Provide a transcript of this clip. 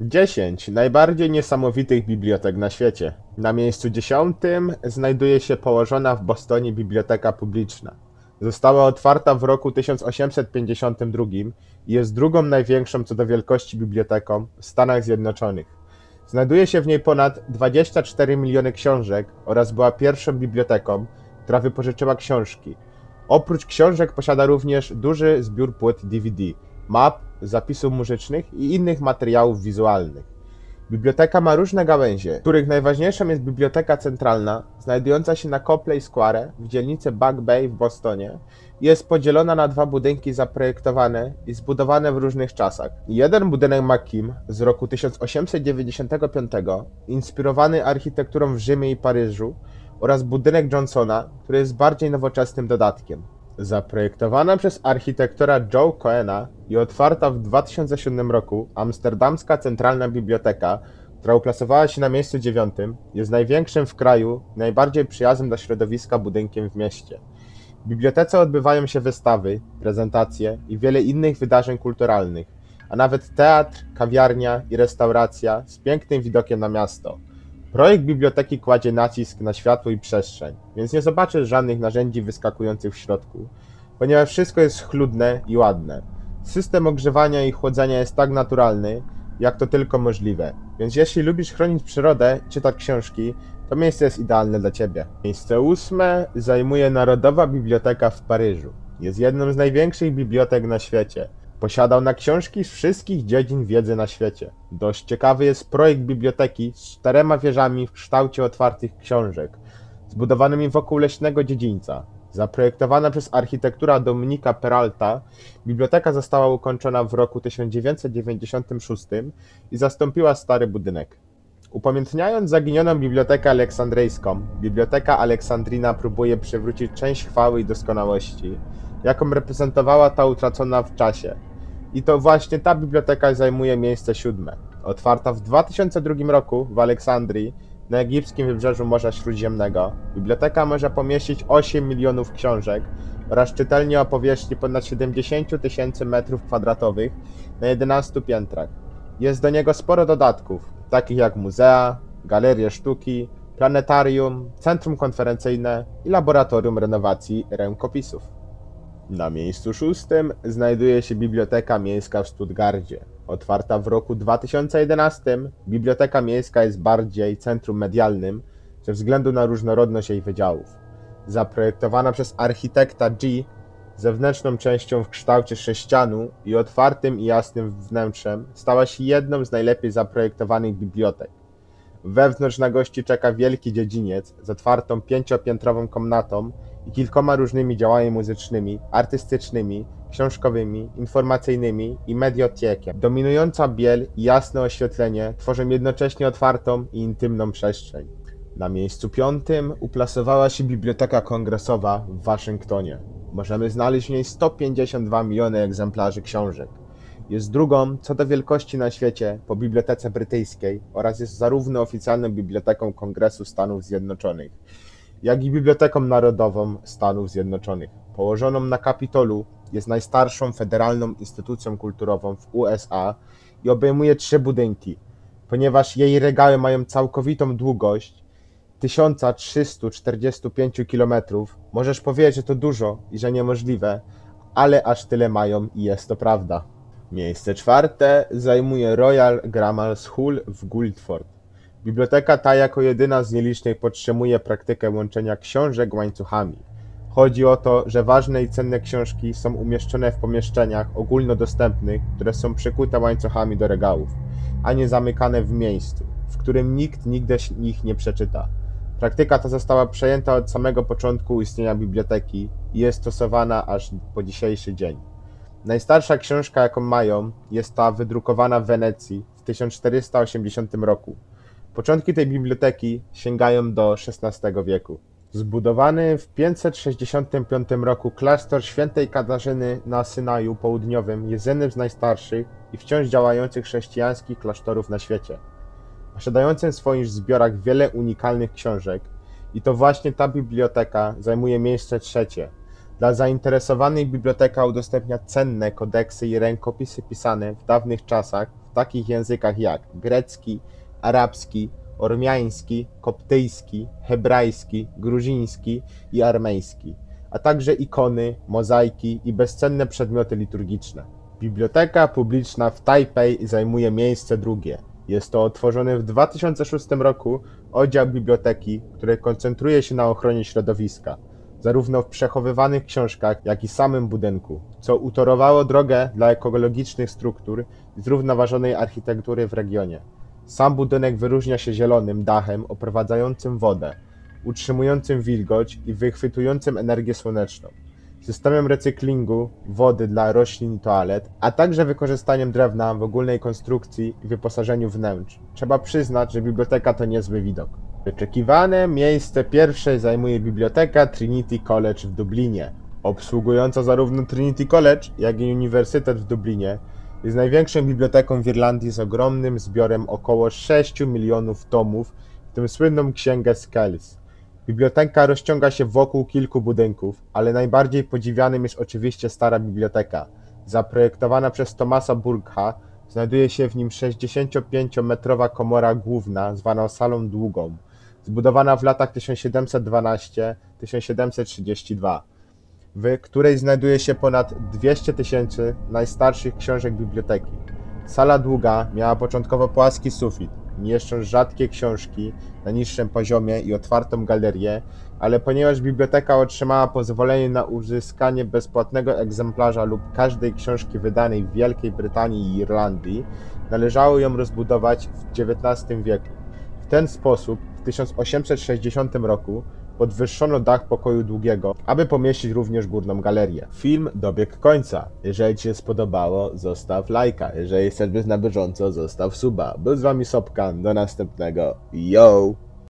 10 najbardziej niesamowitych bibliotek na świecie. Na miejscu 10 znajduje się położona w Bostonie biblioteka publiczna. Została otwarta w roku 1852 i jest drugą największą co do wielkości biblioteką w Stanach Zjednoczonych. Znajduje się w niej ponad 24 miliony książek oraz była pierwszą biblioteką, która wypożyczyła książki. Oprócz książek posiada również duży zbiór płyt DVD, map, zapisów muzycznych i innych materiałów wizualnych. Biblioteka ma różne gałęzie, których najważniejszą jest Biblioteka Centralna, znajdująca się na Copley Square w dzielnicy Back Bay w Bostonie. Jest podzielona na dwa budynki zaprojektowane i zbudowane w różnych czasach. Jeden budynek McKim z roku 1895, inspirowany architekturą w Rzymie i Paryżu, oraz budynek Johnsona, który jest bardziej nowoczesnym dodatkiem. Zaprojektowana przez architektora Joe Coena i otwarta w 2007 roku, Amsterdamska Centralna Biblioteka, która uplasowała się na miejscu 9, jest największym w kraju, najbardziej przyjaznym dla środowiska budynkiem w mieście. W bibliotece odbywają się wystawy, prezentacje i wiele innych wydarzeń kulturalnych, a nawet teatr, kawiarnia i restauracja z pięknym widokiem na miasto. Projekt biblioteki kładzie nacisk na światło i przestrzeń, więc nie zobaczysz żadnych narzędzi wyskakujących w środku, ponieważ wszystko jest schludne i ładne. System ogrzewania i chłodzenia jest tak naturalny, jak to tylko możliwe, więc jeśli lubisz chronić przyrodę i czytać książki, to miejsce jest idealne dla Ciebie. Miejsce 8 zajmuje Narodowa Biblioteka w Paryżu. Jest jedną z największych bibliotek na świecie. Posiada ona książki z wszystkich dziedzin wiedzy na świecie. Dość ciekawy jest projekt biblioteki z 4 wieżami w kształcie otwartych książek, zbudowanymi wokół leśnego dziedzińca. Zaprojektowana przez architektura Dominika Peralta, biblioteka została ukończona w roku 1996 i zastąpiła stary budynek. Upamiętniając zaginioną Bibliotekę Aleksandryjską, Biblioteka Aleksandrina próbuje przywrócić część chwały i doskonałości, jaką reprezentowała ta utracona w czasie. I to właśnie ta biblioteka zajmuje miejsce 7. Otwarta w 2002 roku w Aleksandrii, na egipskim wybrzeżu Morza Śródziemnego, biblioteka może pomieścić 8 milionów książek oraz czytelnie o powierzchni ponad 70 000 m2 na 11 piętrach. Jest do niego sporo dodatków, takich jak muzea, galerie sztuki, planetarium, centrum konferencyjne i laboratorium renowacji rękopisów. Na miejscu 6 znajduje się Biblioteka Miejska w Stuttgarcie. Otwarta w roku 2011, Biblioteka Miejska jest bardziej centrum medialnym ze względu na różnorodność jej wydziałów. Zaprojektowana przez architekta G, zewnętrzną częścią w kształcie sześcianu i otwartym i jasnym wnętrzem, stała się jedną z najlepiej zaprojektowanych bibliotek. Wewnątrz na gości czeka wielki dziedziniec z otwartą 5-piętrową komnatą i kilkoma różnymi działami muzycznymi, artystycznymi, książkowymi, informacyjnymi i mediotiekiem. Dominująca biel i jasne oświetlenie tworzą jednocześnie otwartą i intymną przestrzeń. Na miejscu 5 uplasowała się Biblioteka Kongresowa w Waszyngtonie. Możemy znaleźć w niej 152 miliony egzemplarzy książek. Jest drugą co do wielkości na świecie po Bibliotece Brytyjskiej oraz jest zarówno oficjalną biblioteką Kongresu Stanów Zjednoczonych, jak i Biblioteką Narodową Stanów Zjednoczonych. Położoną na Kapitolu, jest najstarszą federalną instytucją kulturową w USA i obejmuje 3 budynki. Ponieważ jej regały mają całkowitą długość 1345 km, możesz powiedzieć, że to dużo i że niemożliwe, ale aż tyle mają i jest to prawda. Miejsce 4 zajmuje Royal Grammar School w Guildford. Biblioteka ta jako jedyna z nielicznych podtrzymuje praktykę łączenia książek łańcuchami. Chodzi o to, że ważne i cenne książki są umieszczone w pomieszczeniach ogólnodostępnych, które są przykute łańcuchami do regałów, a nie zamykane w miejscu, w którym nikt nigdy ich nie przeczyta. Praktyka ta została przejęta od samego początku istnienia biblioteki i jest stosowana aż po dzisiejszy dzień. Najstarsza książka, jaką mają, jest ta wydrukowana w Wenecji w 1480 roku. Początki tej biblioteki sięgają do XVI wieku. Zbudowany w 565 roku klasztor świętej Katarzyny na Synaju Południowym jest jednym z najstarszych i wciąż działających chrześcijańskich klasztorów na świecie. Posiadającym w swoich zbiorach wiele unikalnych książek i to właśnie ta biblioteka zajmuje miejsce 3. Dla zainteresowanych biblioteka udostępnia cenne kodeksy i rękopisy pisane w dawnych czasach w takich językach jak grecki, arabski, ormiański, koptyjski, hebrajski, gruziński i armeński, a także ikony, mozaiki i bezcenne przedmioty liturgiczne. Biblioteka publiczna w Tajpej zajmuje miejsce drugie. Jest to otworzony w 2006 roku oddział biblioteki, który koncentruje się na ochronie środowiska, zarówno w przechowywanych książkach, jak i samym budynku, co utorowało drogę dla ekologicznych struktur i zrównoważonej architektury w regionie. Sam budynek wyróżnia się zielonym dachem oprowadzającym wodę, utrzymującym wilgoć i wychwytującym energię słoneczną, systemem recyklingu wody dla roślin i toalet, a także wykorzystaniem drewna w ogólnej konstrukcji i wyposażeniu wnętrz. Trzeba przyznać, że biblioteka to niezły widok. Wyczekiwane miejsce pierwsze zajmuje biblioteka Trinity College w Dublinie. Obsługująca zarówno Trinity College, jak i Uniwersytet w Dublinie, jest największą biblioteką w Irlandii z ogromnym zbiorem około 6 milionów tomów, w tym słynną księgę Skells. Biblioteka rozciąga się wokół kilku budynków, ale najbardziej podziwianym jest oczywiście Stara Biblioteka. Zaprojektowana przez Thomasa Burke'a, znajduje się w nim 65-metrowa komora główna, zwana Salą Długą, zbudowana w latach 1712-1732, w której znajduje się ponad 200 000 najstarszych książek biblioteki. Sala Długa miała początkowo płaski sufit, mieszcząc rzadkie książki na niższym poziomie i otwartą galerię, ale ponieważ biblioteka otrzymała pozwolenie na uzyskanie bezpłatnego egzemplarza lub każdej książki wydanej w Wielkiej Brytanii i Irlandii, należało ją rozbudować w XIX wieku. W ten sposób w 1860 roku podwyższono dach pokoju długiego, aby pomieścić również górną galerię. Film dobiegł końca. Jeżeli Ci się spodobało, zostaw lajka. Jeżeli chcesz być na bieżąco, zostaw suba. Był z Wami Sobkan. Do następnego. Yo!